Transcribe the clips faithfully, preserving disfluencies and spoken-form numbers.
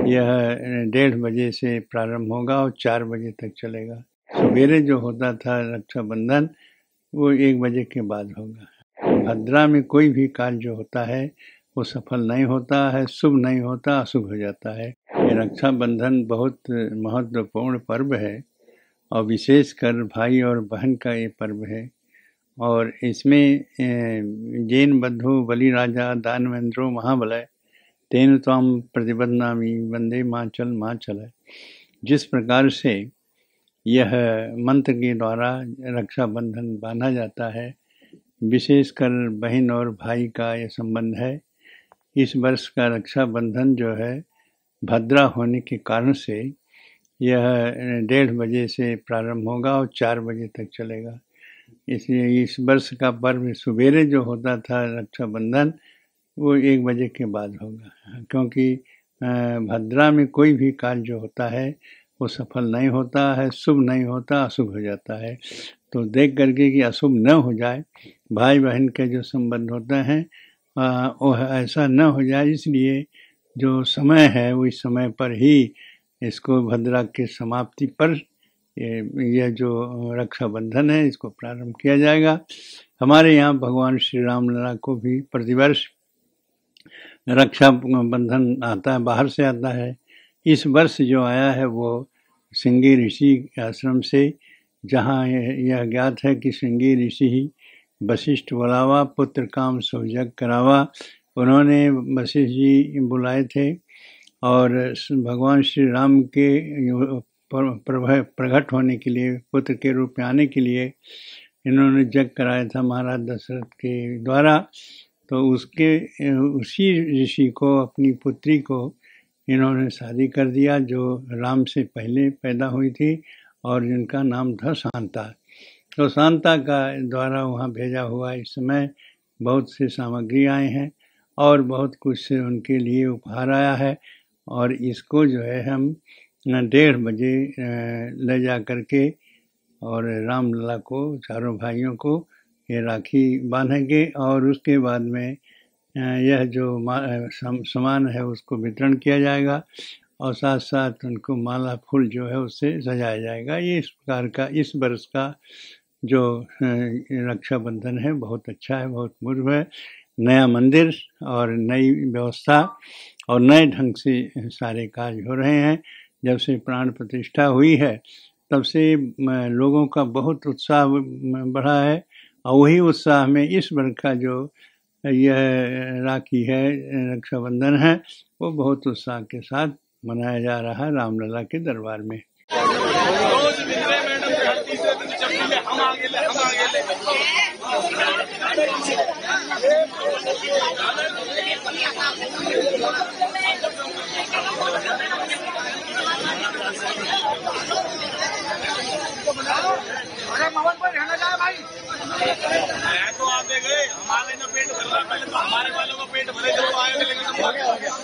यह डेढ़ बजे से प्रारंभ होगा और चार बजे तक चलेगा। सवेरे जो होता था रक्षाबंधन वो एक बजे के बाद होगा। भद्रा में कोई भी कार्य जो होता है वो सफल नहीं होता है, शुभ नहीं होता, अशुभ हो जाता है। ये रक्षाबंधन बहुत महत्वपूर्ण पर्व है और विशेषकर भाई और बहन का ये पर्व है। और इसमें जैन बद्धो बलिराजा दानवेंद्रो महाबलय तेन त्वाम प्रतिबद्धनामि वंदे माचल माचल। जिस प्रकार से यह मंत्र के द्वारा रक्षाबंधन बांधा जाता है, विशेषकर बहन और भाई का यह संबंध है। इस वर्ष का रक्षाबंधन जो है भद्रा होने के कारण से यह डेढ़ बजे से प्रारंभ होगा और चार बजे तक चलेगा। इसलिए इस वर्ष का पर्व सवेरे जो होता था रक्षाबंधन वो एक बजे के बाद होगा, क्योंकि भद्रा में कोई भी कार्य जो होता है वो सफल नहीं होता है, शुभ नहीं होता, अशुभ हो जाता है। तो देख करके कि अशुभ न हो जाए, भाई बहन के जो संबंध होते हैं वो ऐसा न हो जाए, इसलिए जो समय है वो इस समय पर ही इसको भद्रा के समाप्ति पर यह जो रक्षाबंधन है इसको प्रारंभ किया जाएगा। हमारे यहाँ भगवान श्री राम लला को भी प्रतिवर्ष रक्षा बंधन आता है, बाहर से आता है। इस वर्ष जो आया है वो श्रृंगी ऋषि आश्रम से, जहाँ यह ज्ञात है कि श्रृंगी ऋषि ही वशिष्ठ बुलावा पुत्र काम सोजग करावा। उन्होंने वशिष्ठ जी बुलाए थे और भगवान श्री राम के प्रकट होने के लिए, पुत्र के रूप में आने के लिए इन्होंने यज्ञ कराया था महाराज दशरथ के द्वारा। तो उसके उसी ऋषि को, अपनी पुत्री को इन्होंने शादी कर दिया, जो राम से पहले पैदा हुई थी और जिनका नाम था शांता। तो शांता का द्वारा वहाँ भेजा हुआ इस समय बहुत से सामग्री आए हैं और बहुत कुछ से उनके लिए उपहार आया है। और इसको जो है हम डेढ़ बजे ले जा करके और राम लला को, चारों भाइयों को ये राखी बांधेंगे और उसके बाद में यह जो सामान है उसको वितरण किया जाएगा और साथ साथ उनको माला फूल जो है उससे सजाया जाएगा। ये इस प्रकार का इस वर्ष का जो रक्षाबंधन है बहुत अच्छा है, बहुत पूर्व है। नया मंदिर और नई व्यवस्था और नए ढंग से सारे कार्य हो रहे हैं। जब से प्राण प्रतिष्ठा हुई है तब से लोगों का बहुत उत्साह बढ़ा है और वही उत्साह में इस वर्ष का जो यह राखी है, रक्षाबंधन है, वो बहुत उत्साह के साथ मनाया जा रहा है रामलला के दरबार में। तो आप देख रहे हमारे ना पेट भर रहा, पहले तो हमारे वालों का पेट भरे जो आए थे, लेकिन हो गया हो गया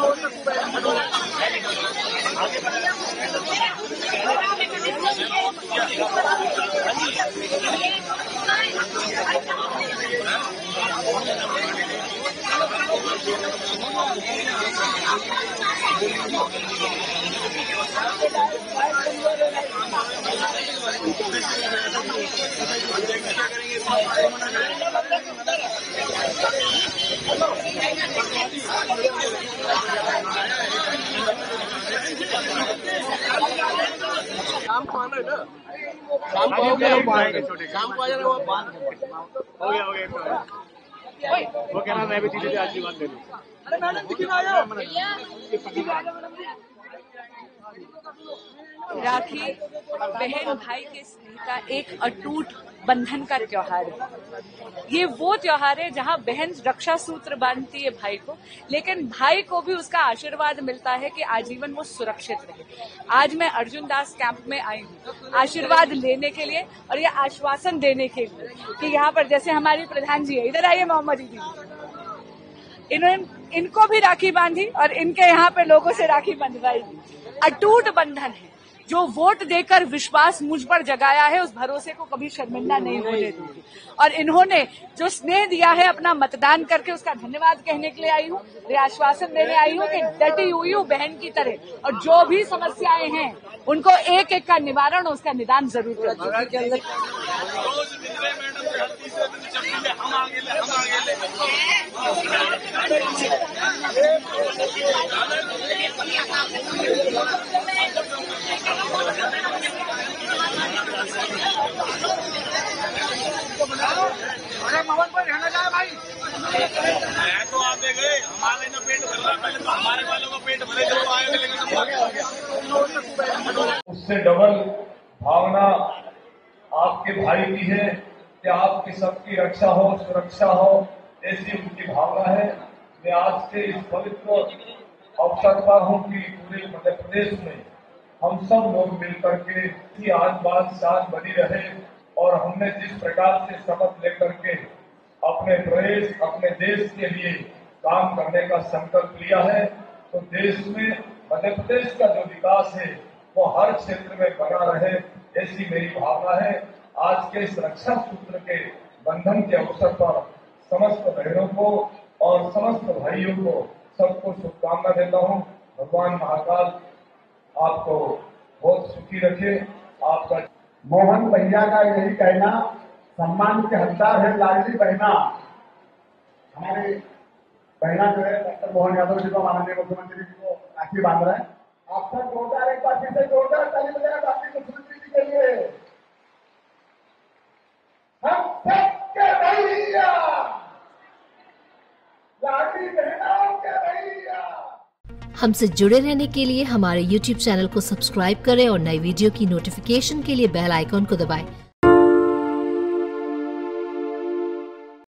शाम को आना है ना, शाम को आएंगे, छोटे शाम को आ जाना। वो हो गया हो गया वो कह रहा मैं भी चीजें आशीर्वाद दे दूं। अरे मैडम दिखी ना आया। राखी बहन भाई के स्नेह का एक अटूट बंधन का त्योहार है। ये वो त्योहार है जहां बहन रक्षा सूत्र बांधती है भाई को, लेकिन भाई को भी उसका आशीर्वाद मिलता है कि आजीवन वो सुरक्षित रहे। आज मैं अर्जुन दास कैंप में आई हूँ आशीर्वाद लेने के लिए और ये आश्वासन देने के लिए कि यहाँ पर जैसे हमारी प्रधान जी है, इधर आइए मोहम्मद जी, इन्होंने इनको भी राखी बांधी और इनके यहाँ पे लोगों से राखी बंधवाई। अटूट बंधन है, जो वोट देकर विश्वास मुझ पर जगाया है, उस भरोसे को कभी शर्मिंदा नहीं होने दूंगी। और इन्होंने जो स्नेह दिया है अपना मतदान करके, उसका धन्यवाद कहने के लिए आई हूँ, ये आश्वासन देने आई हूँ कि डटी हुई हूँ बहन की तरह, और जो भी समस्याएं हैं उनको एक एक का निवारण, उसका निदान जरूर करूंगी। अरे मोहन पर रहना चाहे भाई, तो आप दे गए, हमारे ना पेट भर रहा, पहले तो हमारे वालों का पेट भरे जो आए, लेकिन उससे डबल भावना आपके भाई की है कि आपकी सबकी रक्षा हो, सुरक्षा हो, ऐसी उनकी भावना है। मैं आज के इस पवित्र अवसर पर हूँ कि पूरे मध्य प्रदेश में हम सब लोग मिलकर के आज बात साथ बनी रहे, और हमने जिस प्रकार से शपथ लेकर के अपने प्रदेश, अपने देश के लिए काम करने का संकल्प लिया है, तो देश में मध्य प्रदेश का जो विकास है वो हर क्षेत्र में बना रहे, ऐसी मेरी भावना है। आज के इस रक्षा सूत्र के बंधन के अवसर पर समस्त बहनों को और समस्त भाइयों को सबको शुभकामना देता हूँ। भगवान महाकाल आपको बहुत सुखी रखे। आपका मोहन भैया का यही कहना, सम्मान के हकदार है लाडली बहना, हमारी बहना जो है डॉक्टर मोहन यादव जी को, माननीय मुख्यमंत्री जी को राखी बांध रहे हैं। आप सब जोरदार एक बार फिर से जोरदार ताली बजाएं आपकी मुख्यमंत्री जी के लिए। हम सबके भैया, लाडली बहनों के भैया। हमसे जुड़े रहने के लिए हमारे यूट्यूब चैनल को सब्सक्राइब करें और नई वीडियो की नोटिफिकेशन के लिए बेल आइकॉन को दबाएं।